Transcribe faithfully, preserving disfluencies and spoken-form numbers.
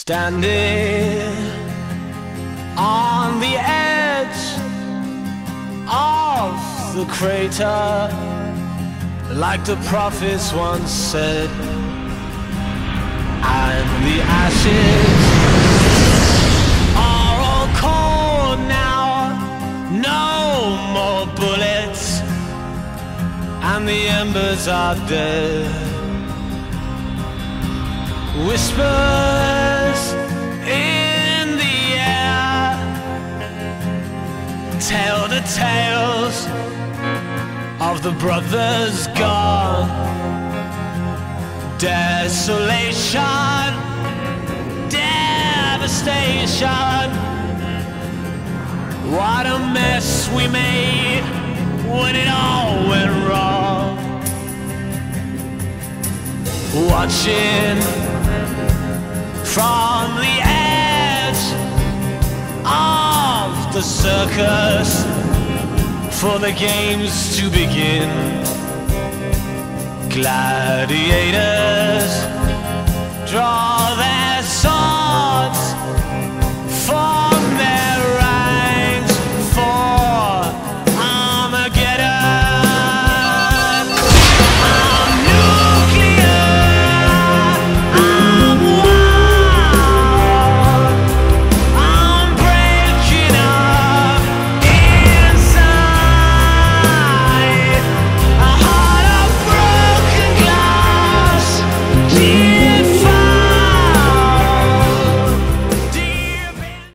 Standing on the edge of the crater, like the prophets once said, and the ashes are all cold now, no more bullets, and the embers are dead. Whispers in the air tell the tales of the brothers gone. Desolation, devastation, what a mess we made when it all went wrong. Watching from the edge of the circus for the games to begin. Gladiators